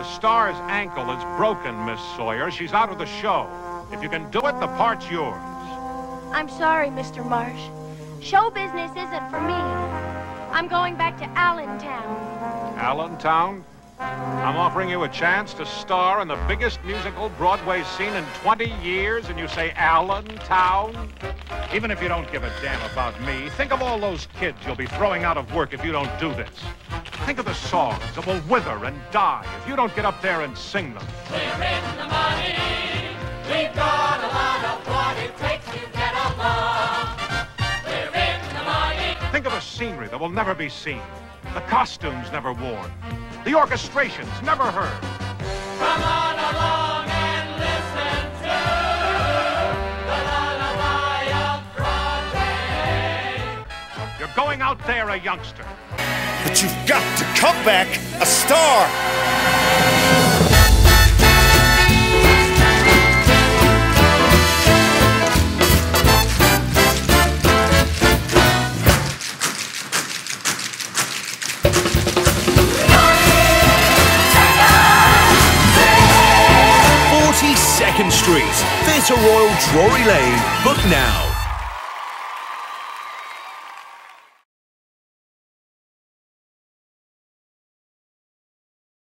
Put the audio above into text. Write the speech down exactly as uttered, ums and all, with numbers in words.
star's ankle is broken, Miss Sawyer. She's out of the show. If you can do it, the part's yours. I'm sorry, Mister Marsh. Show business isn't for me. I'm going back to Allentown. Allentown? I'm offering you a chance to star in the biggest musical Broadway scene in twenty years, and you say Allentown? Even if you don't give a damn about me, think of all those kids you'll be throwing out of work if you don't do this. Think of the songs that will wither and die if you don't get up there and sing them. We're in the money. We've got a lot of what it takes to get along. We're in the money. Think of the scenery that will never be seen, the costumes never worn, the orchestrations never heard. Come on along and listen to the lullaby of Broadway. You're going out there a youngster. But you've got to come back a star. forty-second Street, Theatre Royal, Drury Lane. Book now.